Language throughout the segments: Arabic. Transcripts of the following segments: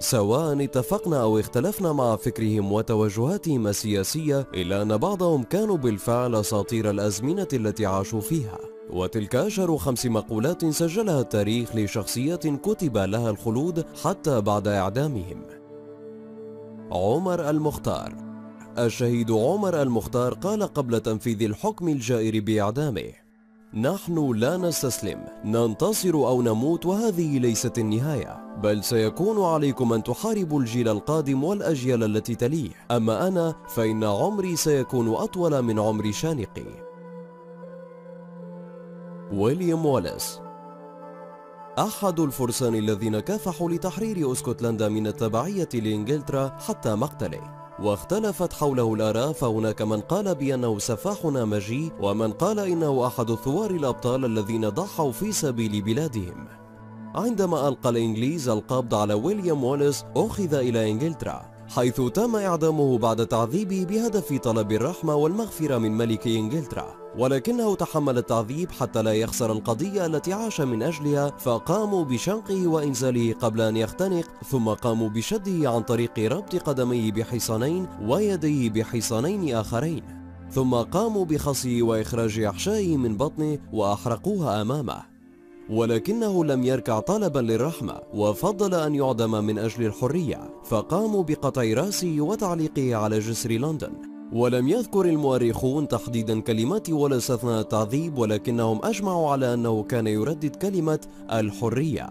سواء اتفقنا أو اختلفنا مع فكرهم وتوجهاتهم السياسية، إلا أن بعضهم كانوا بالفعل أساطير الأزمنة التي عاشوا فيها. وتلك أشهر 5 مقولات سجلها التاريخ لشخصيات كتب لها الخلود حتى بعد إعدامهم. عمر المختار. الشهيد عمر المختار قال قبل تنفيذ الحكم الجائر بإعدامه: نحن لا نستسلم، ننتصر أو نموت، وهذه ليست النهاية، بل سيكون عليكم أن تحاربوا الجيل القادم والأجيال التي تليه، أما أنا فإن عمري سيكون أطول من عمر شانقي. ويليام ووليس. أحد الفرسان الذين كافحوا لتحرير اسكتلندا من التبعية لإنجلترا حتى مقتله، واختلفت حوله الآراء، فهناك من قال بأنه سفاح نمجي، ومن قال إنه أحد الثوار الأبطال الذين ضحوا في سبيل بلادهم. عندما ألقى الإنجليز القبض على ويليام ووليس أخذ إلى إنجلترا، حيث تم إعدامه بعد تعذيبه بهدف طلب الرحمة والمغفرة من ملك إنجلترا، ولكنه تحمل التعذيب حتى لا يخسر القضية التي عاش من أجلها، فقاموا بشنقه وإنزاله قبل أن يختنق، ثم قاموا بشده عن طريق ربط قدميه بحصانين ويديه بحصانين آخرين، ثم قاموا بخصه وإخراج أحشائه من بطنه وأحرقوها أمامه، ولكنه لم يركع طلبا للرحمة، وفضل أن يعدم من أجل الحرية، فقاموا بقطع رأسه وتعليقه على جسر لندن. ولم يذكر المؤرخون تحديدا كلمات ووليس أثناء التعذيب، ولكنهم أجمعوا على أنه كان يردد كلمة الحرية.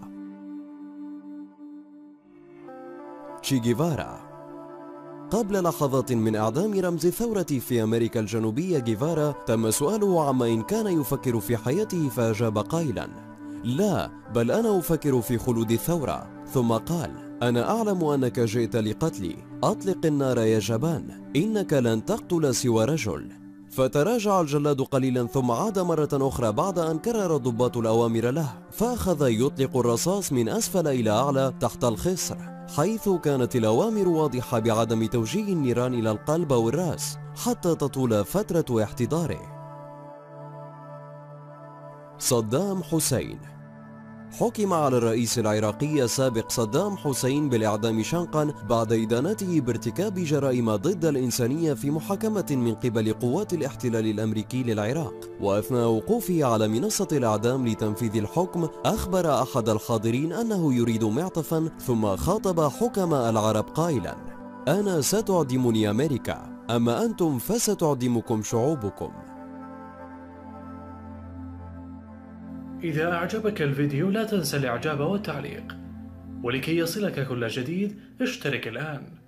تشي جيفارا. قبل لحظات من إعدام رمز الثورة في أمريكا الجنوبية جيفارا، تم سؤاله عما إن كان يفكر في حياته، فأجاب قائلا: لا، بل أنا أفكر في خلود الثورة. ثم قال: أنا أعلم أنك جئت لقتلي، أطلق النار يا جبان، إنك لن تقتل سوى رجل. فتراجع الجلاد قليلا ثم عاد مرة أخرى بعد أن كرر الضباط الأوامر له، فأخذ يطلق الرصاص من أسفل إلى أعلى تحت الخصر، حيث كانت الأوامر واضحة بعدم توجيه النيران إلى القلب والرأس حتى تطول فترة احتضاره. صدام حسين. حكم على الرئيس العراقي السابق صدام حسين بالإعدام شنقا بعد إدانته بارتكاب جرائم ضد الإنسانية في محاكمة من قبل قوات الاحتلال الأمريكي للعراق. وأثناء وقوفه على منصة الإعدام لتنفيذ الحكم، أخبر أحد الحاضرين أنه يريد معطفا، ثم خاطب حكماء العرب قائلا: أنا ستعدمني أمريكا، أما أنتم فستعدمكم شعوبكم. إذا أعجبك الفيديو لا تنسى الإعجاب والتعليق، ولكي يصلك كل جديد اشترك الآن.